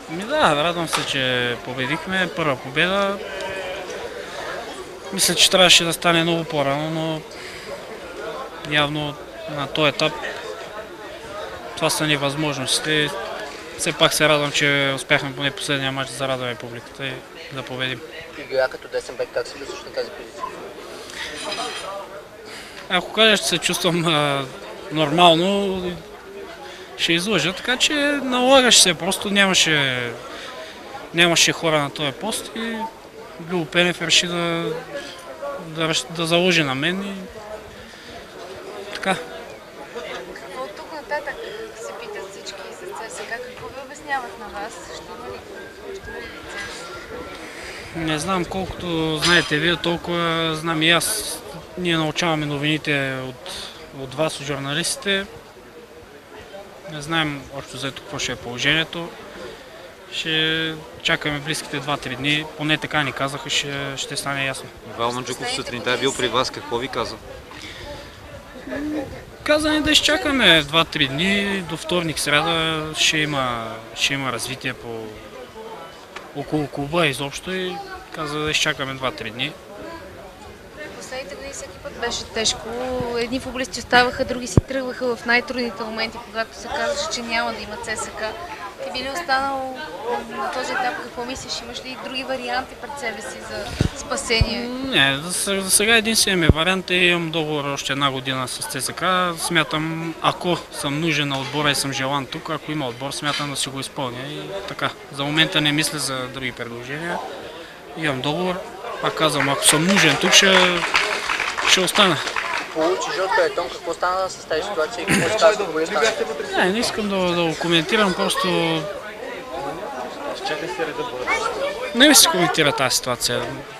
Да, радвам се, че победихме. Първа победа. Мисля, че трябваше да стане много по-рано, но явно на този етап това са невъзможностите. Все пак се радвам, че успяхме поне последния матч да зарадваме публиката и да победим. Игра като десен бек, как се чувстваш на тази позиция? Ако кажа, че се чувствам нормално, ще излъжа, така че налагаше се, просто нямаше хора на този пост и Любо Пенев реши да заложи на мен и така. От тук нататък се питат всички с ЦСКА, какво ви обясняват на вас? Ще има ли лиценз? Не знам, колкото знаете вие, толкова знам и аз. Ние научаваме новините от вас, от журналистите. Не знаем общо взето какво ще е положението. Ще чакаме близките 2-3 дни, поне така ни казаха, ще стане ясно. Ивайло Манджуков сутринта е бил при вас, какво ви каза? Каза ни да изчакаме 2-3 дни, до вторник, сряда ще има развитие около клуба изобщо и каза да изчакаме 2-3 дни. Последните години всеки път беше тежко. Едни футболисти оставаха, други си тръгваха в най-трудните моменти, когато се казваше, че няма да има ЦСКА. Ти би ли останал на този етап? Какво мислиш? Имаш ли други варианти пред себе си за спасение? Не, за сега единственият ми вариант е имам договор още една година с ЦСКА. Смятам, ако съм нужен на отбора и съм желан тук, ако има отбор, смятам да си го изпълня и така. За момента не мисля за други предложения. Имам договор. Пак казвам, ако съм нужен тук, ще остана. Получи жълт картон, какво стана с тази ситуация и какво ще казва футболиста? Не искам да го коментирам, просто не ми се коментира тази ситуация.